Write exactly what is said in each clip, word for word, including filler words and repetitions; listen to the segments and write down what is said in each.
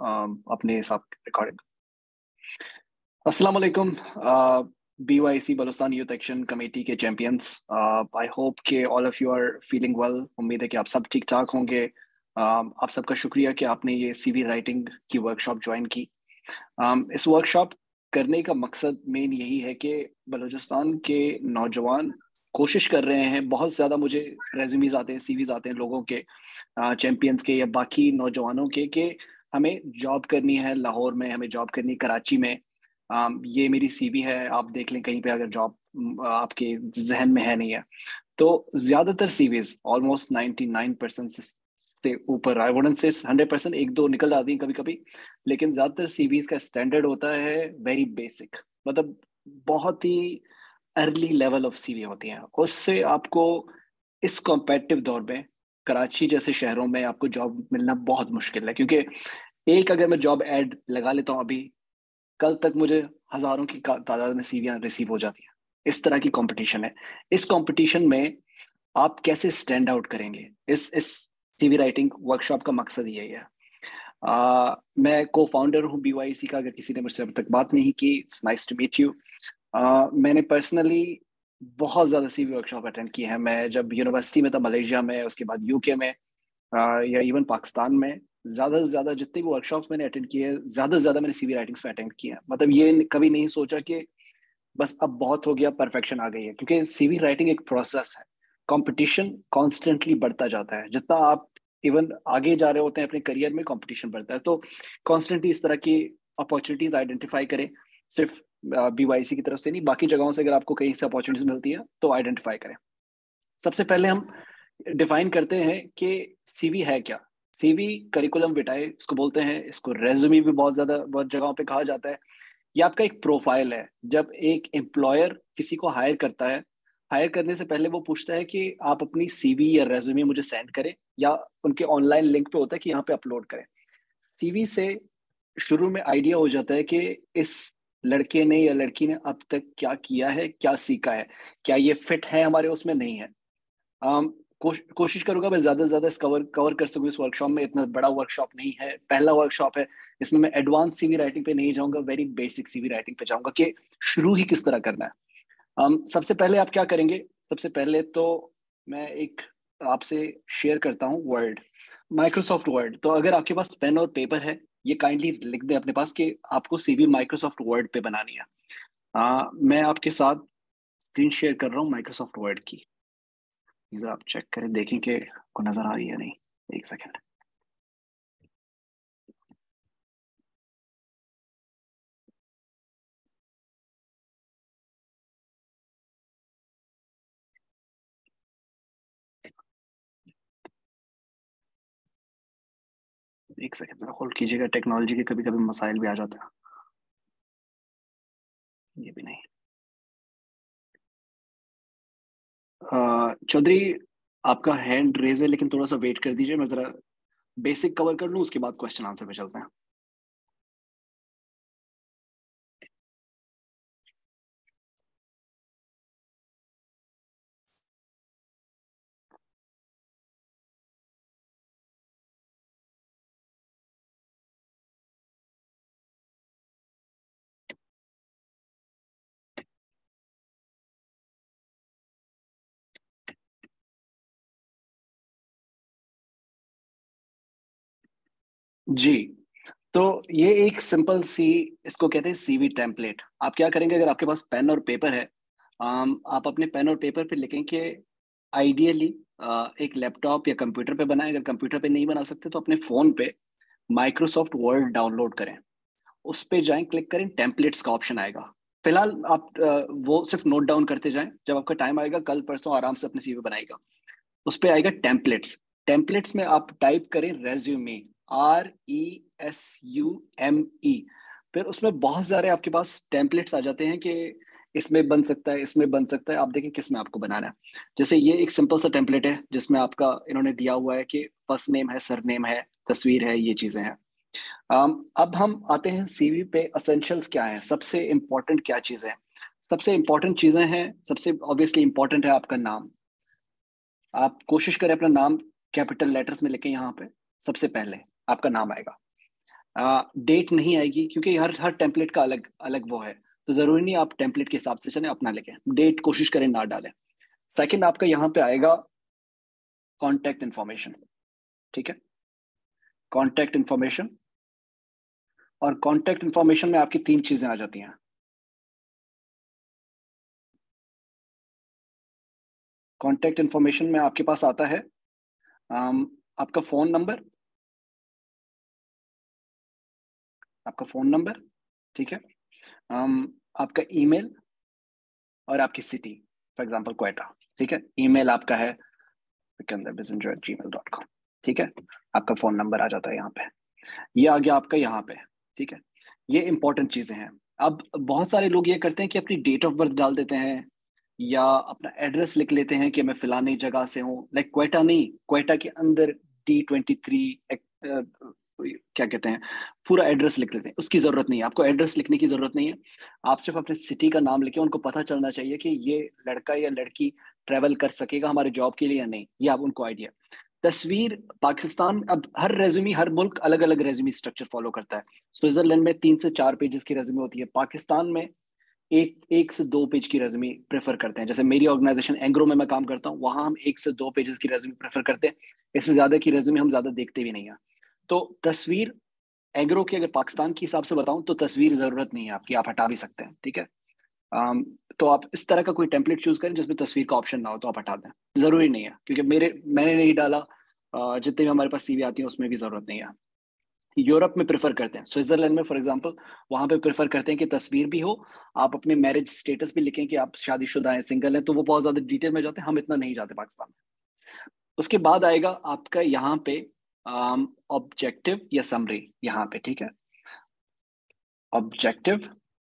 अम, अपने हिसाब रिकॉर्डिंग। अस्सलाम वालेकुम। B Y C Balochistan youth action committee के चैंपियंस, आई होप के all of you are feeling well. उम्मीद है कि आप सब ठीक ठाक होंगे। um, आप सबका शुक्रिया कि आपने ये सीवी राइटिंग की वर्कशॉप ज्वाइन की। um, इस वर्कशॉप करने का मकसद मेन यही है कि बलूचिस्तान के नौजवान कोशिश कर रहे हैं। बहुत ज़्यादा मुझे रेज्यूमीज आते हैं, सीवीज आते हैं लोगों के, चैंपियंस के या बाकी नौजवानों के, कि हमें जॉब करनी है लाहौर में, हमें जॉब करनी है कराची में। um, ये मेरी सीवी है, आप देख लें कहीं पे अगर जॉब आपके जहन में है नहीं है तो। ज्यादातर CVs almost ninety nine percent से ऊपर, I wouldn't say hundred percent, एक दो निकल जाती हैं कभी कभी, लेकिन ज्यादातर सीवीज का स्टैंडर्ड होता है वेरी बेसिक, मतलब बहुत ही अर्ली लेवल ऑफ सीवी होती हैं। उससे आपको इस कॉम्पिटिटिव दौर में कराची जैसे शहरों में आपको जॉब मिलना बहुत मुश्किल है, क्योंकि एक अगर मैं जॉब एड लगा लेता हूँ अभी, कल तक मुझे हजारों की का- तादाद में सीवियां रिसीव हो जाती हैं। इस तरह की कंपटीशन है। इस कंपटीशन में आप कैसे स्टैंड आउट करेंगे, इस इस सीवी राइटिंग वर्कशॉप का मकसद यही है। आ, मैं को फाउंडर हूँ बी वाई सी का, अगर किसी ने मुझसे अब तक बात नहीं की, it's nice to meet you. मैंने पर्सनली बहुत ज़्यादा सीवी वर्कशॉप अटेंड की है। मैं जब यूनिवर्सिटी में था मलेशिया में, उसके बाद यूके में, आ, या इवन पाकिस्तान में, ज़्यादा से ज़्यादा जितने भी वर्कशॉप्स मैंने अटेंड किए हैं, ज़्यादा से ज़्यादा मैंने सीवी राइटिंग्स में अटेंड किए हैं। मतलब ये कभी नहीं सोचा कि बस अब बहुत हो गया, परफेक्शन आ गई है, क्योंकि सीवी राइटिंग एक प्रोसेस है। कंपटीशन कॉन्स्टेंटली बढ़ता जाता है, जितना आप इवन आगे जा रहे होते हैं अपने करियर में, कंपटीशन बढ़ता है। तो कॉन्स्टेंटली इस तरह की अपॉर्चुनिटीज आइडेंटिफाई करें। सिर्फ बी वाई सी की तरफ से नहीं, बाकी जगहों से अगर आपको कहीं से अपॉर्चुनिटीज मिलती है तो आइडेंटिफाई करें। सबसे पहले हम डिफाइन करते हैं कि सीवी है क्या। सीवी करिकुलम विटाए इसको बोलते हैं, इसको रेज्यूमे भी बहुत ज्यादा बहुत जगहों पे कहा जाता है। ये आपका एक प्रोफाइल है। जब एक एम्प्लॉयर किसी को हायर करता है, हायर करने से पहले वो पूछता है कि आप अपनी सीवी या रेज्यूमे मुझे सेंड करें, या उनके ऑनलाइन लिंक पे होता है कि यहाँ पे अपलोड करें। सीवी से शुरू में आइडिया हो जाता है कि इस लड़के ने या लड़की ने अब तक क्या किया है, क्या सीखा है, क्या ये फिट है हमारे उसमें, नहीं है। um, कोश, कोशिश करूंगा मैं ज्यादा से ज्यादा इस कवर कवर कर सकूं इस वर्कशॉप में। इतना बड़ा वर्कशॉप नहीं है, पहला वर्कशॉप है। इसमें मैं एडवांस सीवी राइटिंग पे नहीं जाऊंगा, वेरी बेसिक सीवी राइटिंग पे जाऊंगा कि शुरू ही किस तरह करना है। um, सबसे पहले आप क्या करेंगे? सबसे पहले तो मैं एक आपसे शेयर करता हूँ वर्ड, माइक्रोसॉफ्ट वर्ड। तो अगर आपके पास पेन और पेपर है, ये काइंडली लिख दें अपने पास कि आपको सीवी माइक्रोसॉफ्ट वर्ड पे बनानी है। आ, मैं आपके साथ स्क्रीन शेयर कर रहा हूँ माइक्रोसॉफ्ट वर्ड की। जरा आप चेक करें, देखें कि आपको नजर आ रही है नहीं। एक सेकंड। एक सेकंड जरा होल्ड कीजिएगा, टेक्नोलॉजी के कभी कभी मसाइल भी आ जाते हैं। ये भी नहीं। अ, चौधरी, आपका हैंड रेज है, लेकिन थोड़ा सा वेट कर दीजिए, मैं जरा बेसिक कवर कर लूँ, उसके बाद क्वेश्चन आंसर पे चलते हैं। जी, तो ये एक सिंपल सी, इसको कहते हैं सीवी टेम्पलेट। आप क्या करेंगे, अगर आपके पास पेन और पेपर है, अम, आप अपने पेन और पेपर पे लिखेंगे। आइडियली एक लैपटॉप या कंप्यूटर पे बनाएं, अगर कंप्यूटर पे नहीं बना सकते तो अपने फोन पे माइक्रोसॉफ्ट वर्ड डाउनलोड करें, उस पे जाएं, क्लिक करें, टेम्पलेट्स का ऑप्शन आएगा। फिलहाल आप अ, वो सिर्फ नोट डाउन करते जाएं, जब आपका टाइम आएगा कल परसों आराम से अपनी सीवी बनाएगा। उस पे आएगा टेम्पलेट्स। टेम्पलेट्स में आप टाइप करें resume, R E S U M E. फिर उसमें बहुत सारे आपके पास टेम्पलेट्स आ जाते हैं कि इसमें बन सकता है, इसमें बन सकता है, आप देखें किस में आपको बनाना है। जैसे ये एक सिंपल सा टेम्पलेट है जिसमें आपका इन्होंने दिया हुआ है कि फर्स्ट नेम है, सर नेम है, तस्वीर है, ये चीजें हैं। um, अब हम आते हैं सीवी पे। असेंशियल्स क्या है, सबसे इंपॉर्टेंट क्या चीजें हैं? सबसे इंपॉर्टेंट चीजें हैं, सबसे ऑब्वियसली इंपॉर्टेंट है आपका नाम। आप कोशिश करें अपना नाम कैपिटल लेटर्स में लिखें। यहाँ पे सबसे पहले आपका नाम आएगा। डेट नहीं आएगी क्योंकि हर हर टेम्पलेट का अलग अलग वो है, तो जरूरी नहीं आप टेम्पलेट के हिसाब से चले, अपना लेके डेट कोशिश करें ना डालें। सेकंड आपका यहाँ पे आएगा कॉन्टैक्ट इंफॉर्मेशन, ठीक है, कॉन्टैक्ट इंफॉर्मेशन। और कॉन्टैक्ट इंफॉर्मेशन में आपकी तीन चीजें आ जाती हैं। कॉन्टैक्ट इंफॉर्मेशन में आपके पास आता है um, आपका फोन नंबर, आपका फोन नंबर, ठीक है, um, आपका ईमेल और आपकी सिटी, फॉर एग्जांपल क्वेटा, ठीक है। ईमेल आपका है Sikandar Bizenjo at Gmail dot com, ठीक है। आपका फोन नंबर आ जाता है यहाँ पे, ये आ गया आपका यहाँ पे, ठीक है। ये इंपॉर्टेंट चीजें हैं। अब बहुत सारे लोग ये करते हैं कि अपनी डेट ऑफ बर्थ डाल देते हैं या अपना एड्रेस लिख लेते हैं कि मैं फलानी जगह से हूँ, लाइक क्वेटा नहीं, क्वेटा के अंदर डी ट्वेंटी थ्री क्या कहते हैं, पूरा एड्रेस लिख लेते हैं। उसकी जरूरत नहीं है, आपको एड्रेस लिखने की जरूरत नहीं है। आप सिर्फ अपने सिटी का नाम लिखे, उनको पता चलना चाहिए कि ये लड़का या लड़की ट्रेवल कर सकेगा हमारे जॉब के लिए या नहीं, ये आप उनको आइडिया। तस्वीर पाकिस्तान, अब हर रेज्यूमी, हर मुल्क अलग अलग रेज्यूमी स्ट्रक्चर फॉलो करता है। स्विट्जरलैंड में तीन से चार पेजेस की रेज्यूमी होती है, पाकिस्तान में एक एक से दो पेज की रेज्यूमी प्रेफर करते हैं। जैसे मेरी ऑर्गेनाइजेशन एंग्रो में मैं काम करता हूँ, वहां हम एक से दो पेजेस की रेज्यूमी प्रेफर करते हैं, इससे ज्यादा की रेज्यूमी हम ज्यादा देखते भी नहीं है। तो तस्वीर एग्रो की अगर पाकिस्तान के हिसाब से बताऊं तो तस्वीर जरूरत नहीं है आपकी, आप हटा भी सकते हैं, ठीक है। um, तो आप इस तरह का कोई टेम्पलेट चूज करें जिसमें तस्वीर का ऑप्शन ना हो, तो आप हटा दें, जरूरी नहीं है, क्योंकि मेरे मैंने नहीं डाला, uh, जितने भी हमारे पास सीवी आती है उसमें भी जरूरत नहीं है। यूरोप में प्रेफर करते हैं, स्विट्जरलैंड में फॉर एग्जांपल, वहां पे प्रेफर करते हैं कि तस्वीर भी हो, आप अपने मैरिज स्टेटस भी लिखें कि आप शादीशुदा हैं, सिंगल हैं, तो वो बहुत ज्यादा डिटेल में जाते हैं, हम इतना नहीं जाते पाकिस्तान में। उसके बाद आएगा आपका यहाँ पे ऑब्जेक्टिव um, या समरी, यहाँ पे, ठीक है, ऑब्जेक्टिव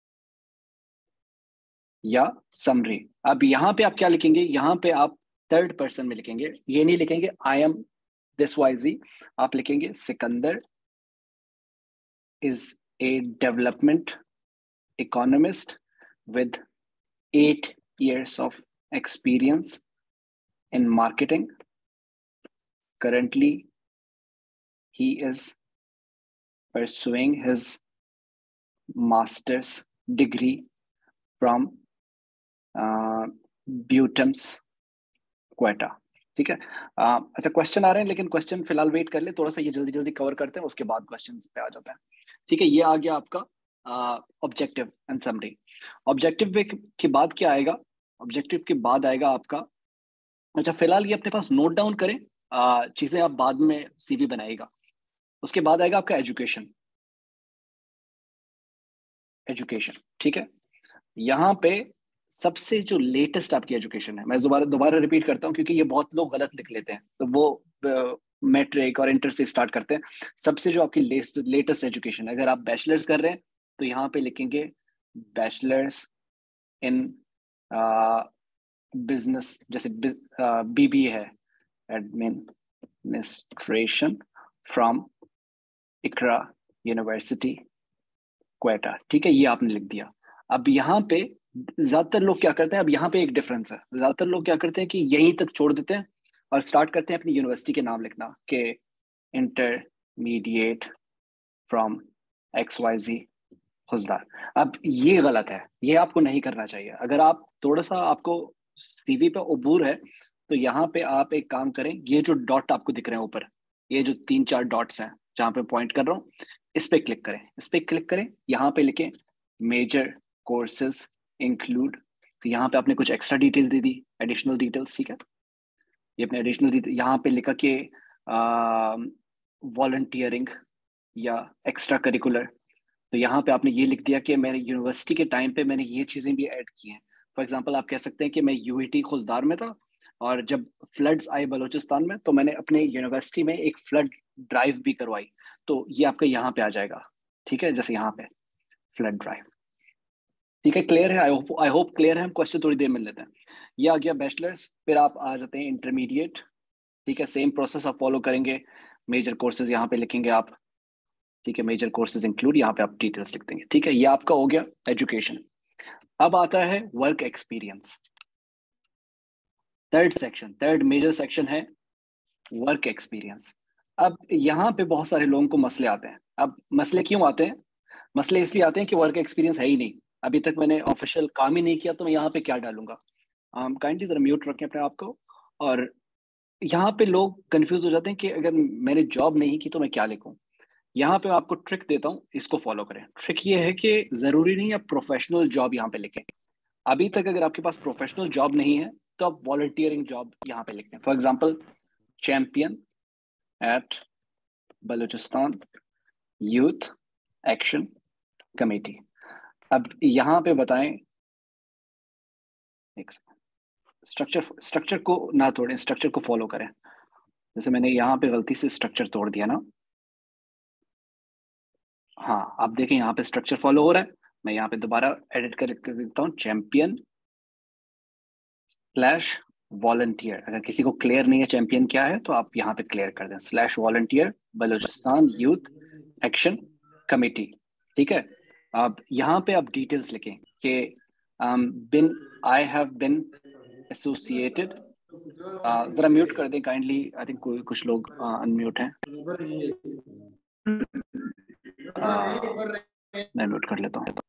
या समरी। अब यहाँ पे आप क्या लिखेंगे, यहाँ पे आप थर्ड पर्सन में लिखेंगे, ये नहीं लिखेंगे I am this Y Z, आप लिखेंगे Sikandar is a development economist with eight years of experience in marketing. Currently, he is pursuing his master's degree from uh, Butams, Quetta, ठीक है। uh, अच्छा, क्वेश्चन आ रहे हैं, लेकिन क्वेश्चन फिलहाल वेट कर ले थोड़ा सा, ये जल्दी जल्दी कवर करते हैं, उसके बाद क्वेश्चन पे आ जाते हैं, ठीक है। ये आ गया आपका ऑब्जेक्टिव एंड समरी। ऑब्जेक्टिव के बाद क्या आएगा, ऑब्जेक्टिव के बाद आएगा आपका, अच्छा फिलहाल ये अपने पास नोट डाउन करें, आ, चीजें आप बाद में सीवी बनाएगा। उसके बाद आएगा आपका एजुकेशन, एजुकेशन, ठीक है। यहाँ पे सबसे जो लेटेस्ट आपकी एजुकेशन है, मैं दोबारा दोबारा रिपीट करता हूँ क्योंकि ये बहुत लोग गलत लिख लेते हैं, तो वो मैट्रिक और इंटर से स्टार्ट करते हैं। सबसे जो आपकी लेटेस्ट एजुकेशन है, अगर आप बैचलर्स कर रहे हैं तो यहाँ पे लिखेंगे बैचलर्स इन बिजनेस, जैसे बीबीए है, administration from Iqra university Quetta, ठीक है, ये आपने लिख दिया। अब यहाँ पे ज्यादातर लोग क्या करते हैं, अब यहाँ पे एक डिफरेंस है, ज्यादातर लोग क्या करते हैं कि यहीं तक छोड़ देते हैं और स्टार्ट करते हैं अपनी यूनिवर्सिटी के नाम लिखना, कि intermediate from X Y Z Khuzdar. अब ये गलत है, ये आपको नहीं करना चाहिए। अगर आप थोड़ा सा आपको सीवी पे उबूर है तो यहाँ पे आप एक काम करें, ये जो डॉट आपको दिख रहे हैं ऊपर, ये जो तीन चार डॉट्स हैं जहाँ पे पॉइंट कर रहा हूँ, इस पे क्लिक करें, इस पे क्लिक करें, यहाँ पे लिखें मेजर कोर्सेज इंक्लूड, तो यहाँ पे आपने कुछ एक्स्ट्रा डिटेल दे दी, एडिशनल डिटेल्स, ठीक है। ये अपने एडिशनल डिटेल यहाँ पे लिखा कि वॉलंटियरिंग या एक्स्ट्रा करिकुलर, तो यहाँ पे आपने ये लिख दिया कि मैंने यूनिवर्सिटी के टाइम पे मैंने ये चीजें भी ऐड की हैं। फॉर एग्जांपल आप कह सकते हैं कि मैं यूईटी खुजदार में था और जब फ्लड्स आए बलूचिस्तान में तो मैंने अपने यूनिवर्सिटी में एक फ्लड ड्राइव भी करवाई, तो ये आपका यहाँ पे आ जाएगा, ठीक है, जैसे यहाँ पे फ्लड ड्राइव, ठीक है। क्लियर है, I hope I hope clear है। हम क्वेश्चन थोड़ी देर में लेते हैं। ये आ गया बैचलर्स, फिर आप आ जाते हैं इंटरमीडिएट, ठीक है, सेम प्रोसेस आप फॉलो करेंगे, मेजर कोर्सेज यहाँ पे लिखेंगे आप, ठीक है, मेजर कोर्सेज इंक्लूड, यहाँ पे आप डिटेल्स लिख देंगे, ठीक है। ये आपका हो गया एजुकेशन। अब आता है work experience, third section, third major section है वर्क एक्सपीरियंस। अब यहाँ पे बहुत सारे लोगों को मसले आते हैं। अब मसले क्यों आते हैं? मसले इसलिए आते हैं कि वर्क एक्सपीरियंस है ही नहीं, अभी तक मैंने ऑफिशियल काम ही नहीं किया, तो मैं यहाँ पे क्या डालूंगा। काइंडली जरा म्यूट रखें अपने आप को। और यहाँ पे लोग कंफ्यूज हो जाते हैं कि अगर मैंने जॉब नहीं की तो मैं क्या लिखूं। यहाँ पे मैं आपको ट्रिक देता हूँ, इसको फॉलो करें। ट्रिक ये है कि जरूरी नहीं आप प्रोफेशनल जॉब यहाँ पे लिखें। अभी तक अगर आपके पास प्रोफेशनल जॉब नहीं है तो आप वॉलंटियरिंग जॉब यहाँ पे लिखते हैं। For example, champion at Balochistan youth action committee. अब यहाँ पे बताएं, एक स्ट्रक्चर स्ट्रक्चर को ना तोड़ें, स्ट्रक्चर को फॉलो करें। जैसे मैंने यहाँ पे गलती से स्ट्रक्चर तोड़ दिया ना। हाँ, आप देखें यहाँ पे स्ट्रक्चर फॉलो हो रहा है। मैं यहाँ पे दोबारा एडिट कर देता हूँ, चैंपियन स्लैश वॉलंटियर। अगर किसी को क्लियर नहीं है चैंपियन क्या है तो आप यहाँ पे क्लियर कर दें, slash volunteer Balochistan youth action committee. ठीक है। अब यहाँ पे आप डिटेल्स लिखें कि been I have been associated. जरा म्यूट कर दें काइंडली, आई थिंक कोई कुछ लोग अनम्यूट हैं। uh, मैं म्यूट कर लेता हूँ।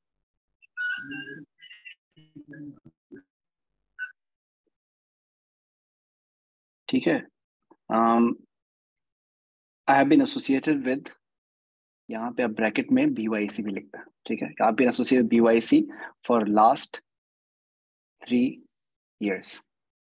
ठीक है। I have been associated with, यहाँ पे आप ब्रैकेट में बी वाई सी भी लिखते हैं। ठीक है, आप been associated B Y C for last three years.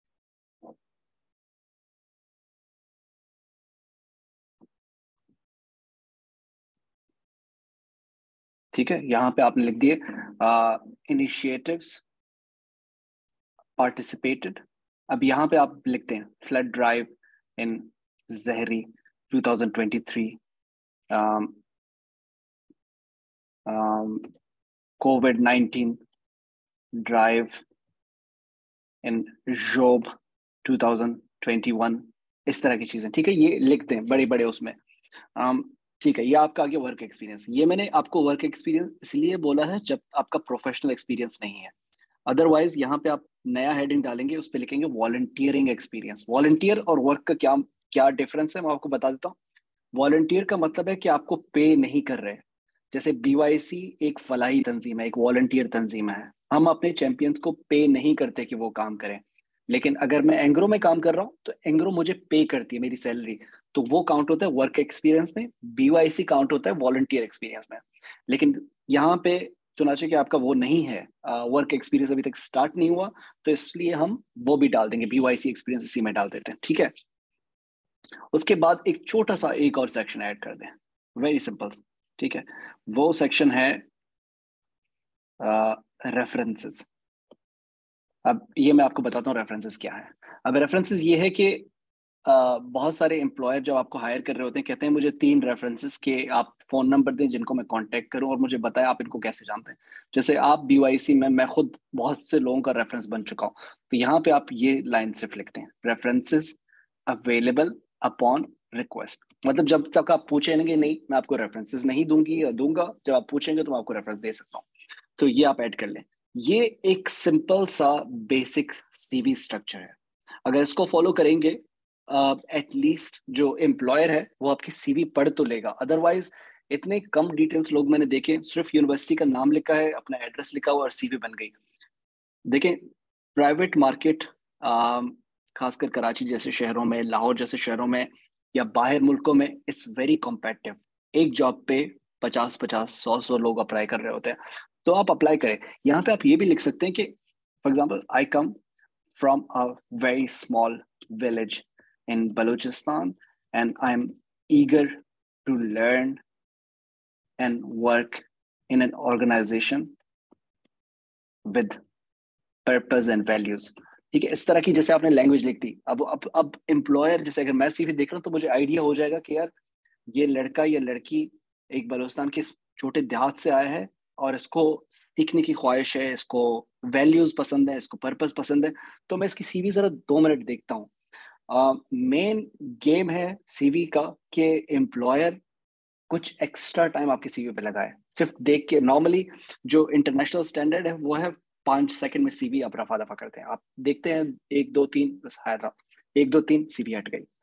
ठीक है, यहाँ पे आपने लिख दिए इनिशिएटिव्स पार्टिसिपेटेड। अब यहाँ पे आप लिखते हैं flood drive in Zehri twenty twenty three, covid nineteen drive in Zhob twenty twenty one. इस तरह की चीजें, ठीक है, ये लिखते हैं बड़े बड़े उसमें। um, ठीक है, ये आपका आ गया वर्क एक्सपीरियंस। ये मैंने आपको वर्क एक्सपीरियंस इसलिए बोला है जब आपका प्रोफेशनल एक्सपीरियंस नहीं है। अदरवाइज यहाँ पे आप नया हेडिंग डालेंगे, उस पर लिखेंगे वॉलंटियरिंग एक्सपीरियंस। वॉलंटियर और वर्क का क्या क्या डिफरेंस है, मैं आपको बता देता हूँ। वॉलंटियर का मतलब है कि आपको पे नहीं कर रहे। जैसे बीवाईसी एक फलाही तंजीम है, एक वॉलंटियर तंजीम है, हम अपने चैंपियंस को पे नहीं करते कि वो काम करें। लेकिन अगर मैं एंग्रो में काम कर रहा हूँ तो एंग्रो मुझे पे करती है मेरी सैलरी, तो वो काउंट होता है वर्क एक्सपीरियंस में। बीवाईसी काउंट होता है वॉलंटियर एक्सपीरियंस में। लेकिन यहाँ पे चुनाचे कि आपका वो नहीं है, वर्क एक्सपीरियंस अभी तक स्टार्ट नहीं हुआ, तो इसलिए हम वो भी डाल देंगे, बीवाईसी एक्सपीरियंस इसी में डाल देते हैं। ठीक है। उसके बाद एक छोटा सा एक और सेक्शन ऐड कर दें, वेरी सिंपल। ठीक है, वो सेक्शन है रेफरेंसेस। अब ये मैं आपको बताता हूँ रेफरेंसेस क्या है। अब रेफरेंसेस ये है कि uh, बहुत सारे एम्प्लॉयर जब आपको हायर कर रहे होते हैं कहते हैं मुझे तीन रेफरेंसेस के आप फोन नंबर दें जिनको मैं कांटेक्ट करूं और मुझे बताएं आप इनको कैसे जानते हैं। जैसे आप बीवाईसी में, मैं खुद बहुत से लोगों का रेफरेंस बन चुका हूं, तो यहाँ पे आप ये लाइन सिर्फ लिखते हैं, रेफरेंसेस अवेलेबल अपॉन रिक्वेस्ट। मतलब जब तक आप पूछेंगे नहीं, मैं आपको रेफरेंसेस नहीं दूंगी या दूंगा, जब आप पूछेंगे तो मैं आपको रेफरेंस दे सकता हूँ। तो ये आप ऐड कर लें। ये एक सिंपल सा बेसिक सीवी स्ट्रक्चर है। अगर इसको फॉलो करेंगे, एटलीस्ट uh, जो एम्प्लॉयर है वो आपकी सीवी पढ़ तो लेगा। अदरवाइज इतने कम डिटेल्स लोग मैंने देखे, सिर्फ यूनिवर्सिटी का नाम लिखा है, अपना एड्रेस लिखा हुआ और सीवी बन गई। देखें, प्राइवेट मार्केट खासकर कराची जैसे शहरों में, लाहौर जैसे शहरों में या बाहर मुल्कों में, इट्स वेरी कॉम्पिटिटिव। एक जॉब पे पचास पचास सौ सौ लोग अप्लाई कर रहे होते हैं, तो आप अप्लाई करें। यहाँ पे आप ये भी लिख सकते हैं कि for example, I come from a very small village in Balochistan, and I'm eager to learn and work in an organization with purpose and values। ठीक है, इस तरह की जैसे आपने लैंग्वेज लिख दी। अब अब अब एम्प्लॉयर, जैसे अगर मैं सीवी देख रहा हूँ तो मुझे आइडिया हो जाएगा कि यार ये लड़का या लड़की एक बलोचिस्तान के छोटे देहात से आया है और इसको सीखने की ख्वाहिश है, इसको वैल्यूज पसंद है, इसको पर्पस पसंद है। तो मैं इसकी सीवी जरा दो मिनट देखता हूँ। मेन uh, गेम है सीवी का कि एम्प्लॉयर कुछ एक्स्ट्रा टाइम आपके सीवी पे लगाए। सिर्फ देख के, नॉर्मली जो इंटरनेशनल स्टैंडर्ड है वो है पांच सेकंड में सीवी आप रफा दफा करते हैं। आप देखते हैं एक दो तीन, बस हायर एक दो तीन सीवी हट गई।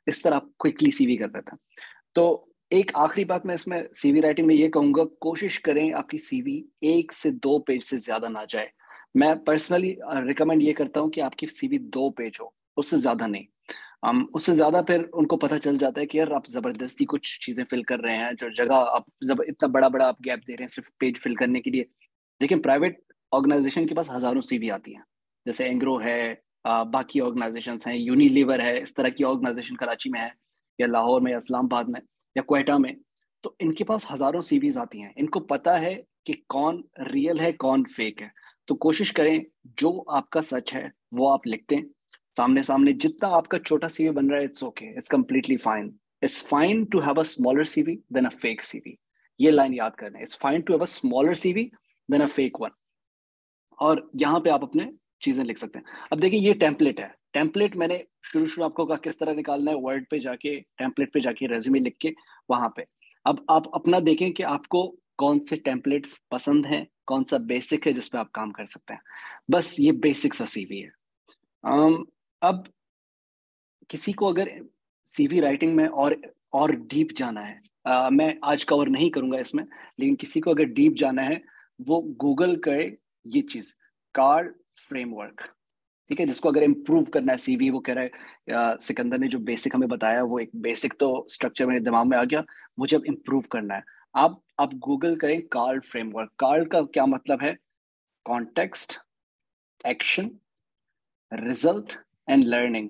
इस तरह आप क्विकली सीवी कर रहे थे। तो एक आखिरी बात मैं इसमें सीवी राइटिंग में ये कहूंगा, कोशिश करें आपकी सीवी एक से दो पेज से ज्यादा ना जाए। मैं पर्सनली रिकमेंड ये करता हूँ कि आपकी सीवी दो पेज हो, उससे ज्यादा नहीं। um, उससे ज्यादा फिर उनको पता चल जाता है कि यार आप जबरदस्ती कुछ चीजें फिल कर रहे हैं, जो जगह आप जब इतना बड़ा बड़ा आप गैप दे रहे हैं सिर्फ पेज फिल करने के लिए। देखिए प्राइवेट ऑर्गेनाइजेशन के पास हजारों सीवी आती हैं, जैसे एंग्रो है, आ, बाकी ऑर्गेनाइजेशन हैं, यूनिलीवर है, इस तरह की ऑर्गेनाइजेशन कराची में है, या लाहौर में, या इस्लामाबाद में, या क्वेटा में। तो इनके पास हजारों सीवीज आती हैं, इनको पता है कि कौन रियल है कौन फेक है। तो कोशिश करें जो आपका सच है वो आप लिखते हैं सामने सामने। जितना आपका छोटा सीवी बन रहा है, it's okay, it's completely fine. It's fine to have a smaller CV than a fake CV. ये लाइन याद करना है, it's fine to have a smaller CV than a fake one. और यहाँ पे आप अपने चीजें लिख सकते हैं। अब देखिए ये टेम्पलेट है, टेम्पलेट मैंने शुरू शुरू आपको कहा किस तरह निकालना है, वर्ड पे जाके टेम्पलेट पे जाके रेज्यूमे लिख के वहां पे। अब आप अपना देखें कि आपको कौन से टेम्पलेट्स पसंद हैं, कौन सा बेसिक है जिसपे आप काम कर सकते हैं। बस ये बेसिक सा सीवी है। um, अब किसी को अगर सीवी राइटिंग में और और डीप जाना है, uh, मैं आज कवर नहीं करूंगा इसमें, लेकिन किसी को अगर डीप जाना है वो गूगल करे ये चीज, कार्ड फ्रेमवर्क। ठीक है, जिसको अगर इम्प्रूव करना है सीवी, वो कह रहा है सिकंदर ने जो बेसिक हमें बताया वो एक बेसिक तो स्ट्रक्चर मेरे दिमाग में आ गया, मुझे अब इम्प्रूव करना है। आप आप गूगल करें कार्ड फ्रेमवर्क। कार्ड का क्या मतलब है? Context, action, result and learning.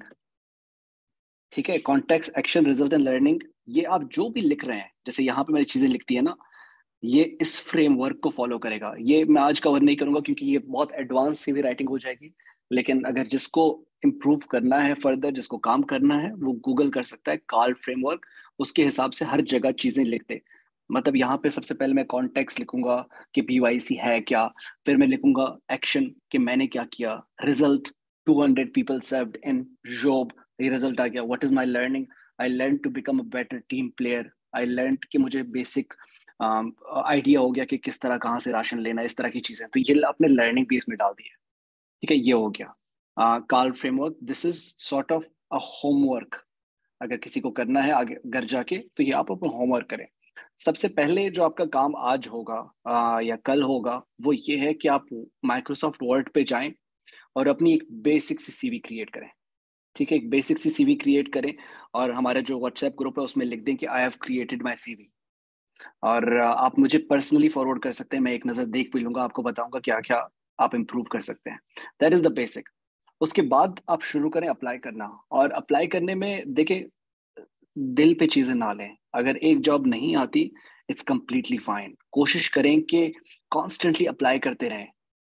ठीक है, context, action, result and learning, ये आप जो भी लिख रहे हैं, जैसे यहाँ पे मैंने चीजें लिखती है ना, ये इस फ्रेमवर्क को फॉलो करेगा। ये मैं आज कवर नहीं करूंगा क्योंकि ये बहुत एडवांस सीवी राइटिंग हो जाएगी, लेकिन अगर जिसको इम्प्रूव करना है फर्दर, जिसको काम करना है, वो गूगल कर सकता है कार्ल फ्रेमवर्क। उसके हिसाब से हर जगह चीजें लिखते। मतलब यहाँ पे सबसे पहले मैं कॉन्टेक्स्ट लिखूंगा कि पीवाईसी है क्या, फिर मैं लिखूंगा एक्शन कि मैंने क्या किया, result two hundred people served in job, ये रिजल्ट आ गया। What is my learning? I learn to become a better team player. I learn कि मुझे बेसिक आइडिया um, हो गया कि किस तरह कहाँ से राशन लेना, इस तरह की चीजें। तो ये अपने लर्निंग पीस में डाल दिया। ठीक है, ये हो गया CARL framework. This is sort of a homework. अगर किसी को करना है आगे घर जाके, तो ये आप अपना होमवर्क करें। सबसे पहले जो आपका काम आज होगा आ, या कल होगा, वो ये है कि आप माइक्रोसॉफ्ट वर्ड पे जाएं और अपनी एक बेसिक सी सीवी क्रिएट करें। ठीक है, एक बेसिक सी सीवी क्रिएट करें, और हमारे जो व्हाट्सएप ग्रुप है उसमें लिख दें कि I have created my CV. और आप मुझे पर्सनली फॉरवर्ड कर सकते हैं, मैं एक नज़र देख भी लूंगा, आपको बताऊंगा क्या क्या आप इम्प्रूव कर सकते हैं। That is the basic. उसके बाद आप शुरू करें अप्लाई करना। और अप्लाई करने में देखें, दिल पे चीजें ना लें। अगर एक जॉब नहीं आती, इट्स कंप्लीटली फाइन। कोशिश करें कि कॉन्स्टेंटली अप्लाई करते रहें।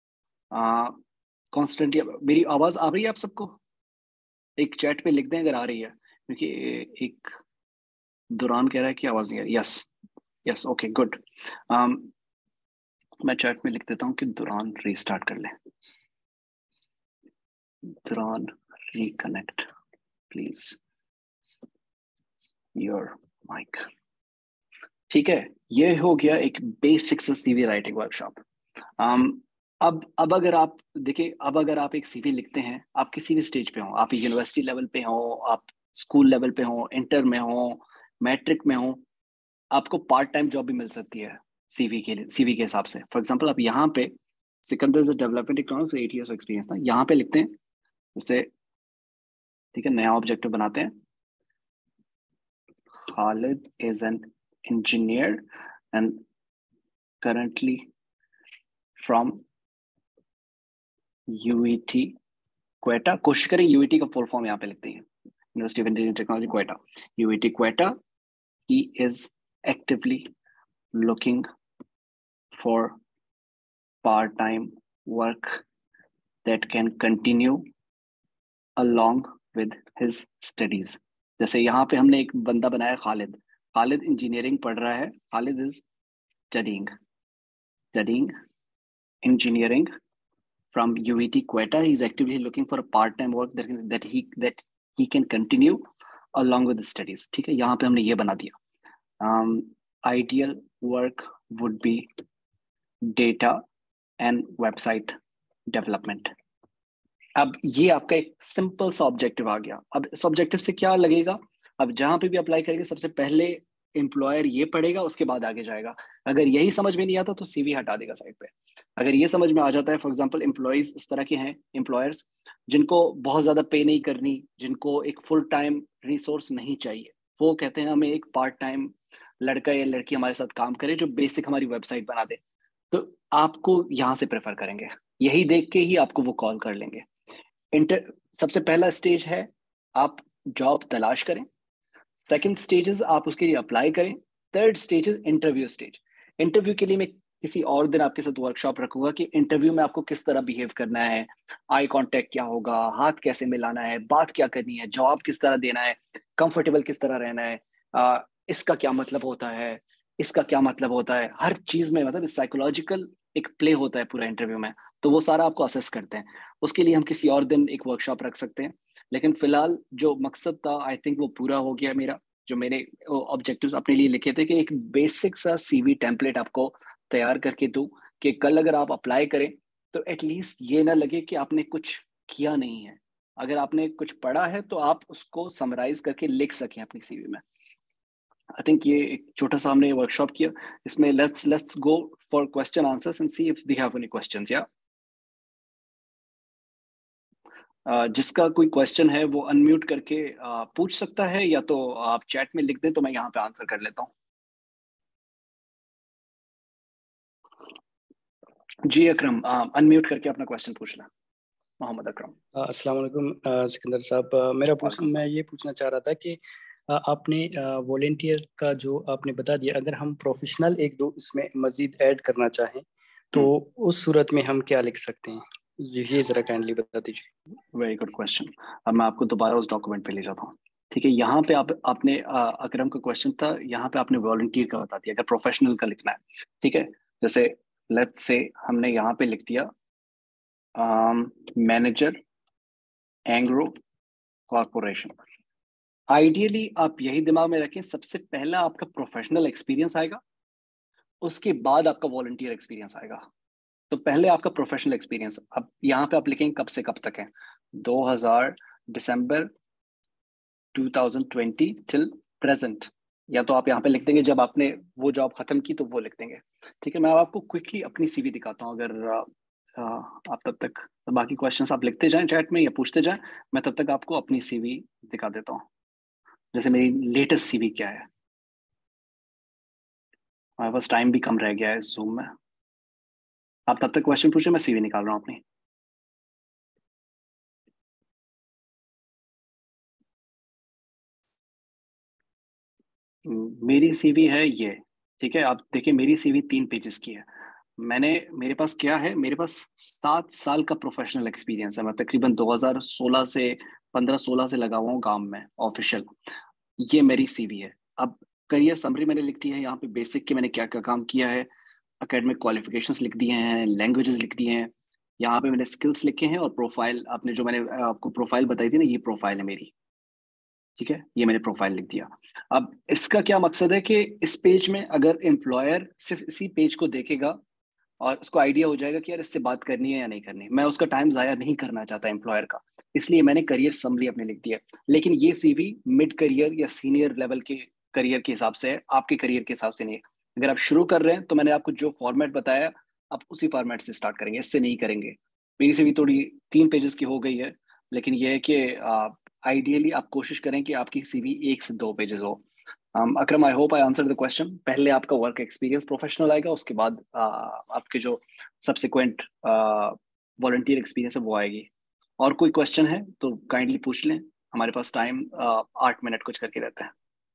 कॉन्स्टेंटली। मेरी आवाज आ रही है आप सबको? एक चैट पे लिख दें अगर आ रही है, क्योंकि एक दुरान कह रहा है कि आवाज नहीं आ रही। Yes, yes, okay, good. मैं चैट में लिख देता हूँ कि दुरान रीस्टार्ट कर लें। दुरान रिकनेक्ट प्लीज योर माइक। ठीक है, ये हो गया एक basic CV writing workshop. um, अब अब अगर आप देखिए, अब अगर आप एक सीवी लिखते हैं, आप किसी भी स्टेज पे हो, आप यूनिवर्सिटी लेवल पे हो, आप स्कूल लेवल पे हो, इंटर में हो, मैट्रिक में हो, आपको पार्ट टाइम जॉब भी मिल सकती है सीवी के लिए, सीवी के हिसाब से। फॉर एग्जांपल आप यहाँ पे Sikandar development economics eight years experience था, यहाँ पे लिखते हैं जैसे। ठीक है, नया ऑब्जेक्टिव बनाते हैं। Khalid is an engineer and currently from U E T Quetta. कोशिश करें यूईटी का फुल फॉर्म यहाँ पे लिखते हैं, university of engineering technology Quetta, UET Quetta. He is actively looking for part time work that can continue along with his studies। जैसे यहाँ पे हमने एक बंदा बनाया खालिद। खालिद इंजीनियरिंग पढ़ रहा है। Khalid is studying studying engineering from U E T Quetta. He's actively looking for a part-time work that that he that he can continue along with the studies। ठीक है, यहाँ पे हमने ये बना दिया। um, ideal work would be data and website development। अब ये आपका एक सिंपल सा ऑब्जेक्टिव आ गया। अब इस ऑब्जेक्टिव से क्या लगेगा? अब जहां पे भी अप्लाई करेंगे सबसे पहले एम्प्लॉयर ये पढ़ेगा, उसके बाद आगे जाएगा। अगर यही समझ में नहीं आता तो सीवी हटा देगा साइड पे। अगर ये समझ में आ जाता है, फॉर एग्जांपल एम्प्लॉयज इस तरह के हैं एम्प्लॉयर्स जिनको बहुत ज्यादा पे नहीं करनी, जिनको एक फुल टाइम रिसोर्स नहीं चाहिए, वो कहते हैं हमें एक पार्ट टाइम लड़का या लड़की हमारे साथ काम करे जो बेसिक हमारी वेबसाइट बना दे, तो आपको यहाँ से प्रेफर करेंगे। यही देख के ही आपको वो कॉल कर लेंगे। इंटर सबसे पहला स्टेज है आप जॉब तलाश करें। सेकंड स्टेजेस आप उसके लिए अप्लाई करें। Third stage is interview stage. Interview के लिए मैं किसी और दिन आपके साथ वर्कशॉप रखूंगा कि इंटरव्यू में आपको किस तरह बिहेव करना है, आई कांटेक्ट क्या होगा, हाथ कैसे मिलाना है, बात क्या करनी है, जवाब किस तरह देना है, कंफर्टेबल किस तरह रहना है, आ, इसका क्या मतलब होता है, इसका क्या मतलब होता है, हर चीज में मतलब साइकोलॉजिकल एक प्ले होता है पूरा इंटरव्यू में। तो वो सारा आपको असेस करते हैं। उसके लिए हम किसी और दिन एक वर्कशॉप रख सकते हैं। लेकिन फिलहाल जो मकसद था आई थिंक वो पूरा हो गया मेरा। जो मैंने ऑब्जेक्टिव्स अपने लिए लिखे थे कि एक बेसिक सा सीवी टेम्पलेट आपको तैयार करके दूं कि कल अगर आप अप्लाई करें तो एटलीस्ट ये ना लगे कि आपने कुछ किया नहीं है। अगर आपने कुछ पढ़ा है तो आप उसको समराइज करके लिख सकें अपनी सीवी में। आई थिंक ये एक छोटा सा हमने वर्कशॉप किया। इसमें let's let's go for question answers and see if they have any questions. या Uh, जिसका कोई क्वेश्चन है वो अनम्यूट करके uh, पूछ सकता है, या तो आप चैट में लिख दें तो मैं यहाँ पे आंसर कर लेता हूँ। जी अकरम, अनम्यूट करके अपना क्वेश्चन पूछना। मोहम्मद अकरम। अ, अस्सलाम वालेकुम अ, सिकंदर साहब। अ, मेरा पूछ वालेकुम मैं ये पूछना चाह रहा था कि अ, आपने वॉलेंटियर का जो आपने बता दिया, अगर हम प्रोफेशनल एक दो इसमें मजीद ऐड करना चाहें तो सलाम। उस सूरत में हम क्या लिख सकते हैं? जी, ये ज़रा काइंडली बता दीजिए। Very good question. अब मैं आपको दोबारा उस डॉक्यूमेंट पे ले जाता हूँ। ठीक है, यहाँ पे आप आपने अ, अकरम का क्वेश्चन था, यहाँ पे आपने वॉलंटियर का बता दिया, अगर प्रोफेशनल का लिखना है। ठीक है, जैसे लेट्स से हमने यहाँ पे लिख दिया मैनेजर एंग्रो कॉर्पोरेशन। आइडियली आप यही दिमाग में रखें, सबसे पहला आपका प्रोफेशनल एक्सपीरियंस आएगा, उसके बाद आपका वॉलंटियर एक्सपीरियंस आएगा। तो पहले आपका प्रोफेशनल एक्सपीरियंस, अब यहाँ पे आप लिखेंगे कब से कब तक है, दो हज़ार December two thousand twenty till present. या तो आप यहाँ पे लिख देंगे जब आपने वो जॉब खत्म की तो वो लिख देंगे। ठीक है, मैं अब आपको क्विकली अपनी सीवी दिखाता हूँ। अगर अ, अ, आप तब तक तो बाकी क्वेश्चंस आप लिखते जाएं चैट में या पूछते जाएं, मैं तब तक आपको अपनी सीवी दिखा देता हूँ। जैसे मेरी लेटेस्ट सीवी क्या है, हमारे पास टाइम भी कम रह गया है इस जूम में। आप तब तक क्वेश्चन पूछे, मैं सीवी निकाल रहा हूँ अपनी। मेरी सीवी है ये। ठीक है, आप देखिए मेरी सीवी तीन पेजेस की है। मैंने मेरे पास क्या है, मेरे पास सात साल का प्रोफेशनल एक्सपीरियंस है। मैं तकरीबन दो हज़ार सोलह से पंद्रह सोलह से लगा हुआ हूँ काम में ऑफिशियल। ये मेरी सीवी है। अब करियर समरी मैंने लिख दी है यहाँ पे, बेसिक के मैंने क्या क्या काम किया है, एकेडमिक क्वालिफिकेशंस लिख दिए हैं, लैंग्वेजेस लिख दिए हैं, यहाँ पे मैंने स्किल्स लिखे हैं, और प्रोफाइल आपने जो मैंने आपको प्रोफाइल बताई थी ना, ये प्रोफाइल है मेरी। ठीक है, ये मैंने प्रोफाइल लिख दिया। अब इसका क्या मकसद है कि इस पेज में अगर एम्प्लॉयर सिर्फ इसी पेज को देखेगा और उसको आइडिया हो जाएगा कि यार इससे बात करनी है या नहीं करनी, मैं उसका टाइम जाया नहीं करना चाहता एम्प्लॉयर का, इसलिए मैंने करियर समरी अपने लिख दिया। लेकिन ये सीवी मिड करियर या सीनियर लेवल के करियर के हिसाब से है, आपके करियर के हिसाब से नहीं है। अगर आप शुरू कर रहे हैं तो मैंने आपको जो फॉर्मेट बताया आप उसी फॉर्मेट से स्टार्ट करेंगे, इससे नहीं करेंगे। मेरी सीवी थोड़ी तीन पेजेस की हो गई है, लेकिन यह है कि आइडियली आप कोशिश करें कि आपकी सीवी एक से दो पेजेस हो। um, Akram, I hope I answer the question. पहले आपका वर्क एक्सपीरियंस प्रोफेशनल आएगा, उसके बाद uh, आपके जो सब्सिक्वेंट वॉलंटियर एक्सपीरियंस है वो आएगी। और कोई क्वेश्चन है तो काइंडली पूछ लें, हमारे पास टाइम uh, आठ मिनट कुछ करके रहता है।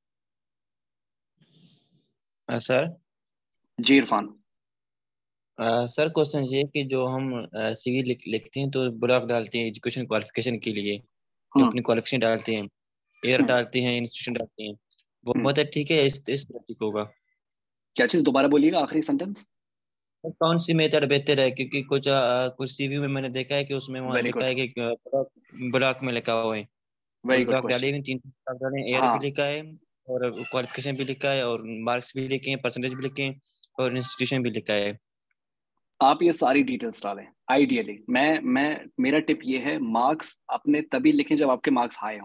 अ, सर जी इरफान। अ, सर क्वेश्चन ये है कि जो हम सीवी लिख, लिखते हैं तो ब्लॉक डालते हैं एजुकेशन क्वालिफिकेशन के लिए, जो हम्म अपनी क्वालिफिकेशन डालते हैं, ईयर हम्म डालते हैं, इंस्टीट्यूशन डालते हैं, वो हम्म मतलब ठीक है, इस इस तरह ठीक होगा? क्या चीज, दोबारा बोलिएगा आखिरी सेंटेंस। तो कौन सी मेथड बेहतर है? क्योंकि कुछ अ, कुछ सीवी में मैंने देखा है कि उसमें वहाँ वेरी लिखा गुड, है कि ब्लॉक ब्लॉक में लिखा हुआ है। तो वेरी गुड ब्लॉक क्वेश्चन। डाले हुए तीन ब्लॉक डाले, ईयर भी हाँ, लिखा है और क्वालिफिकेशन भी लिखा है और मार्क्स भी लिखे हैं, परसेंटेज भी लिखे हैं और इंस्टीट्यूशन भी लिखा है। आप ये सारी डिटेल्स डालें। आइडियली मैं मैं मेरा टिप ये है, मार्क्स अपने तभी लिखें जब आपके मार्क्स हाई हों।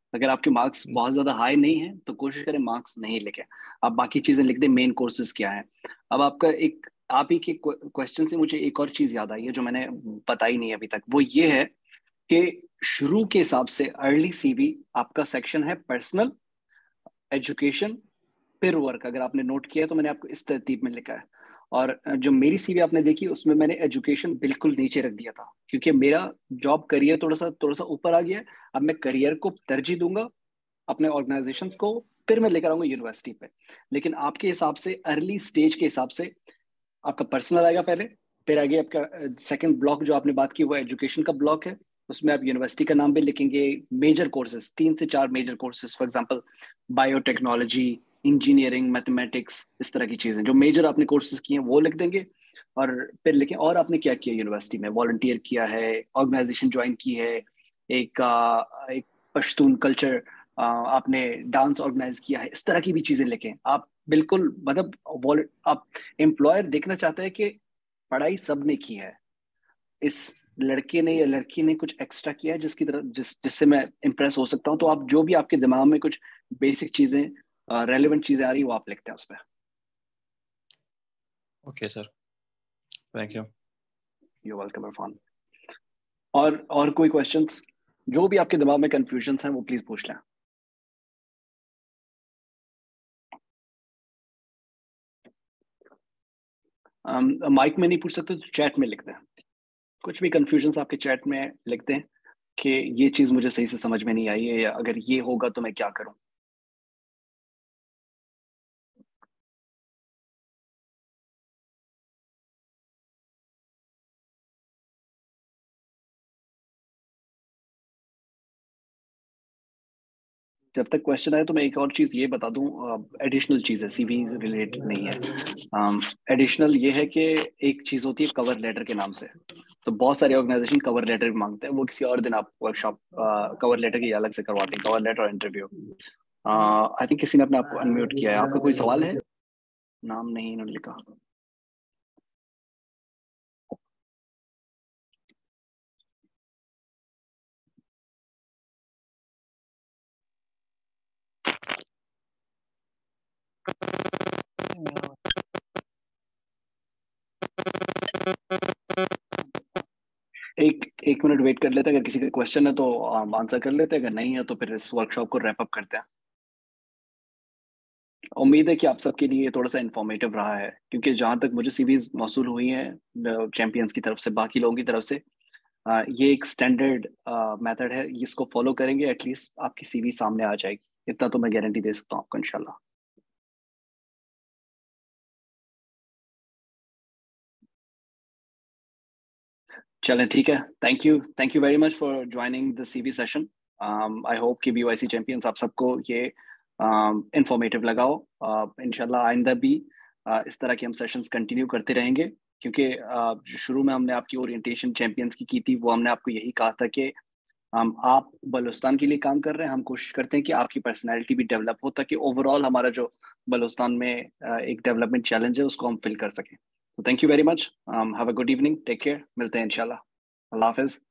अगर आपके मार्क्स बहुत ज्यादा हाई नहीं है तो कोशिश करें मार्क्स नहीं लिखें, आप बाकी चीजें लिख दें, मेन कोर्सेज क्या है। अब आपका एक आप ही के क्वेश्चन से मुझे एक और चीज याद आई है जो मैंने बताई नहीं अभी तक, वो ये है कि शुरू के हिसाब से अर्ली सीवी आपका सेक्शन है पर्सनल, एजुकेशन, फिर वर्क। अगर आपने नोट किया है तो मैंने आपको इस तरतीब में लिखा है। और जो मेरी सीवी आपने देखी उसमें मैंने एजुकेशन बिल्कुल नीचे रख दिया था, क्योंकि मेरा जॉब करियर थोड़ा सा थोड़ा सा ऊपर आ गया है। अब मैं करियर को तरजीह दूंगा अपने ऑर्गेनाइजेशंस को, फिर मैं लेकर आऊंगा यूनिवर्सिटी पे। लेकिन आपके हिसाब से अर्ली स्टेज के हिसाब से आपका पर्सनल आएगा पहले, फिर आगे आपका सेकंड ब्लॉक जो आपने बात की वो एजुकेशन का ब्लॉक है, उसमें आप यूनिवर्सिटी का नाम भी लिखेंगे। मेजर कोर्सेज, तीन से चार major courses, for example biotechnology, engineering, mathematics, इस तरह की चीजें जो मेजर आपने कोर्सेज किए हैं वो लिख देंगे। और फिर लिखें और आपने क्या किया यूनिवर्सिटी में, वॉलंटियर किया है, ऑर्गेनाइजेशन ज्वाइन की है, एक आ, एक पश्तून कल्चर, आपने डांस ऑर्गेनाइज किया है, इस तरह की भी चीजें लिखें आप। बिल्कुल मतलब आप एम्प्लॉयर देखना चाहता है कि पढ़ाई सबने की है, इस लड़के ने या लड़की ने कुछ एक्स्ट्रा किया है जिसकी तरह जिस जिससे मैं इम्प्रेस हो सकता हूँ। तो आप जो भी आपके दिमाग में कुछ बेसिक चीजें, रेलेवेंट चीजें आ रही है वो आप लिखते हैं उस पर। Okay sir, thank you. You welcome Irfan. और और कोई क्वेश्चंस, जो भी आपके दिमाग में कंफ्यूजन हैं वो प्लीज पूछ लें। माइक um, में नहीं पूछ सकते तो चैट में लिख दें, कुछ भी कंफ्यूजन आपके चैट में लिख दें कि ये चीज मुझे सही से समझ में नहीं आई है, या अगर ये होगा तो मैं क्या करूं। जब तक क्वेश्चन आए तो मैं एक और चीज ये बता दूं, एडिशनल चीज है, सीवी रिलेटेड नहीं है। एडिशनल ये है कि एक चीज होती है कवर लेटर के नाम से। तो बहुत सारे ऑर्गेनाइजेशन कवर लेटर भी मांगते हैं, वो किसी और दिन आप वर्कशॉप कवर लेटर की अलग से करवाते हैं, कवर लेटर और इंटरव्यू। आई थिंक किसी ने अपने आपको अनम्यूट किया है, आपका कोई सवाल है? नाम नहीं इन्होंने लिखा। एक एक मिनट वेट कर लेते हैं, अगर किसी का क्वेश्चन है तो हम आंसर कर लेते हैं, अगर नहीं है तो फिर इस वर्कशॉप को रैप अप करते हैं। उम्मीद है कि आप सबके लिए ये थोड़ा सा इन्फॉर्मेटिव रहा है, क्योंकि जहां तक मुझे सीवीज मौसूल हुई हैं चैंपियंस की तरफ से, बाकी लोगों की तरफ से, आ, ये एक स्टैंडर्ड मेथड है, इसको फॉलो करेंगे एटलीस्ट आपकी सीवी सामने आ जाएगी, इतना तो मैं गारंटी दे सकता हूँ आपको इंशाल्लाह। चलें ठीक है, thank you thank you very much for joining the CV session. I hope कि बीवाईसी चैंपियंस आप सबको ये इंफॉर्मेटिव लगा हो। uh, इंशाल्लाह आइंदा भी uh, इस तरह के हम सेशंस कंटिन्यू करते रहेंगे, क्योंकि uh, जो शुरू में हमने आपकी ओरिएंटेशन चैंपियंस की की थी वो हमने आपको यही कहा था कि हम आप बलूचिस्तान के लिए काम कर रहे हैं, हम कोशिश करते हैं कि आपकी पर्सनैलिटी भी डेवलप हो, ताकि ओवरऑल हमारा जो बलूचिस्तान में uh, एक डेवलपमेंट चैलेंज है उसको हम फिल कर सकें। तो thank you very much, have a good evening, take care, मिलते हैं इंशाल्लाह, अल्लाह हाफिज।